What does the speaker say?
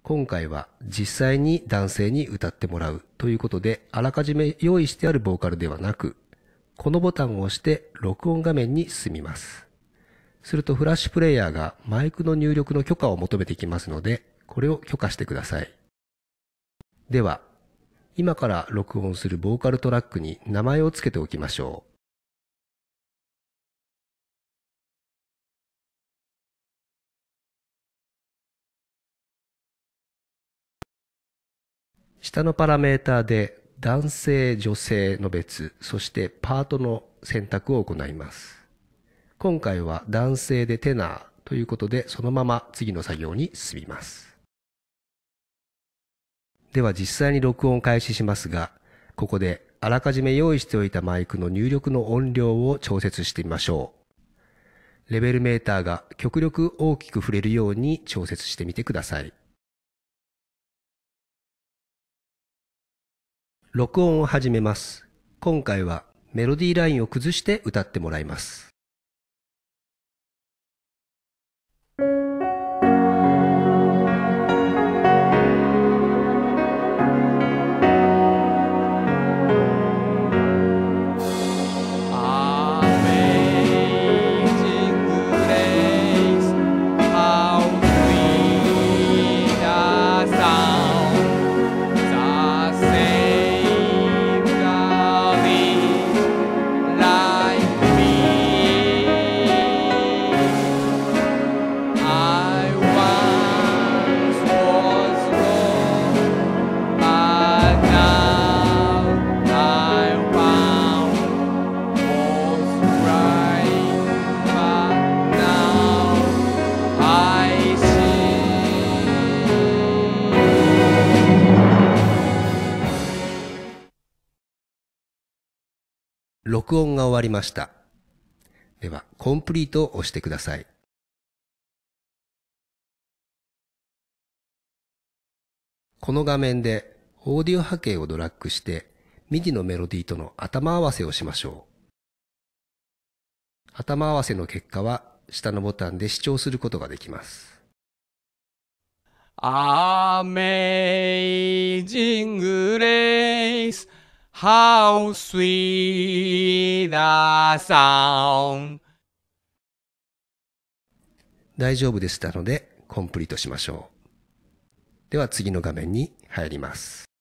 今回は実際に男性に歌ってもらうということで、あらかじめ用意してあるボーカルではなく、このボタンを押して録音画面に進みます。するとフラッシュプレイヤーがマイクの入力の許可を求めてきますので、これを許可してください。では、今から録音するボーカルトラックに名前を付けておきましょう。下のパラメータで男性、女性の別、そしてパートの選択を行います。今回は男性でテナーということで、そのまま次の作業に進みます。では実際に録音開始しますが、ここであらかじめ用意しておいたマイクの入力の音量を調節してみましょう。レベルメーターが極力大きく触れるように調節してみてください。録音を始めます。今回はメロディーラインを崩して歌ってもらいます。録音が終わりました。では、コンプリートを押してください。この画面でオーディオ波形をドラッグして、MIDI のメロディーとの頭合わせをしましょう。頭合わせの結果は、下のボタンで視聴することができます。 Amazing grace, how sweet the sound. 大丈夫でしたので、コンプリートしましょう。では次の画面に入ります。